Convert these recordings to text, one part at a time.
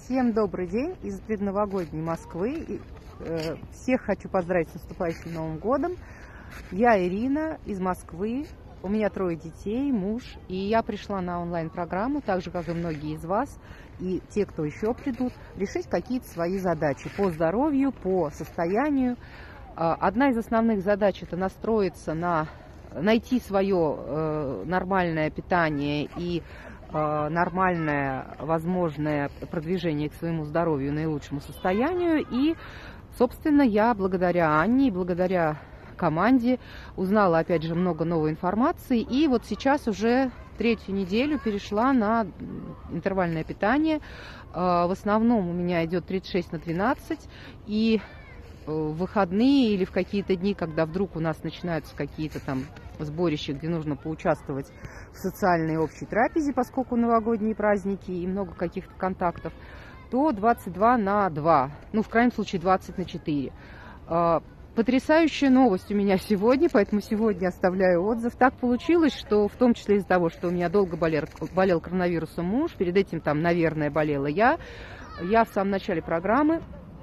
Всем добрый день из предновогодней Москвы. Всех хочу поздравить с наступающим Новым годом. Я Ирина из Москвы. У меня 3 детей, муж. И я пришла на онлайн-программу, так же, как и многие из вас, и те, кто еще придут, решить какие-то свои задачи по здоровью, по состоянию. Одна из основных задач – это настроиться найти свое нормальное питание и нормальное возможное продвижение к своему здоровью, наилучшему состоянию. И, собственно, я благодаря Анне и благодаря команде узнала, опять же, много новой информации. И вот сейчас уже 3-ю неделю перешла на интервальное питание. В основном у меня идет 36/12. И в выходные или в какие-то дни, когда вдруг у нас начинаются какие-то там сборища, где нужно поучаствовать в социальной общей трапезе, поскольку новогодние праздники и много каких-то контактов, то 22/2, ну, в крайнем случае 20/4. Потрясающая новость у меня сегодня, поэтому сегодня оставляю отзыв. Так получилось, что в том числе из-за того, что у меня долго болел коронавирусом муж, перед этим там, наверное, болела я в самом начале программы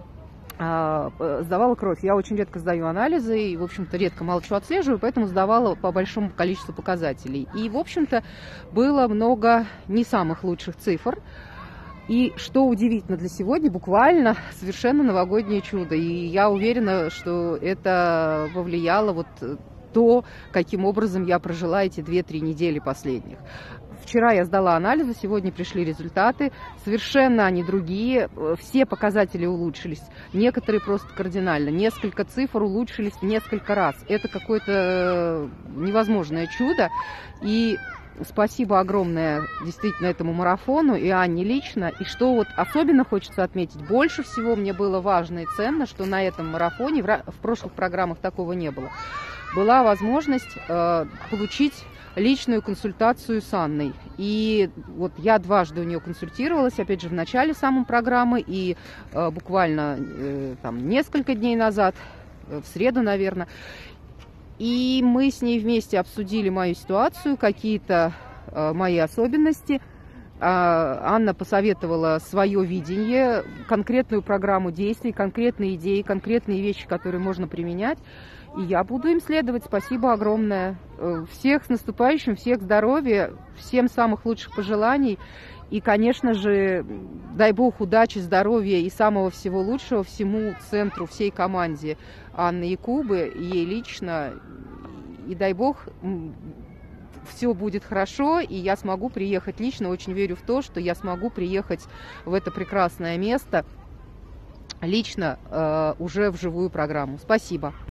сдавала кровь. Я очень редко сдаю анализы и, в общем-то, редко мало чего отслеживаю, поэтому сдавала по большому количеству показателей. И, в общем-то, было много не самых лучших цифр. И, что удивительно для сегодня, буквально совершенно новогоднее чудо. И я уверена, что это повлияло вот то, каким образом я прожила эти 2-3 недели последних. Вчера я сдала анализы, сегодня пришли результаты. Совершенно они другие. Все показатели улучшились. Некоторые просто кардинально. Несколько цифр улучшились несколько раз. Это какое-то невозможное чудо. И спасибо огромное действительно этому марафону и Анне лично. И что вот особенно хочется отметить, больше всего мне было важно и ценно, что на этом марафоне, в прошлых программах такого не было, была возможность получить личную консультацию с Анной. И вот я дважды у нее консультировалась, опять же, в начале самой программы и буквально там несколько дней назад, в среду, наверное. И мы с ней вместе обсудили мою ситуацию, какие-то мои особенности. Анна посоветовала свое видение, конкретную программу действий, конкретные идеи, конкретные вещи, которые можно применять. И я буду им следовать. Спасибо огромное. Всех с наступающим, всех здоровья, всем самых лучших пожеланий. И, конечно же, дай бог удачи, здоровья и самого всего лучшего всему центру, всей команде Анны и Кубы, ей лично. И дай бог, все будет хорошо, и я смогу приехать лично. Очень верю в то, что я смогу приехать в это прекрасное место лично уже в живую программу. Спасибо.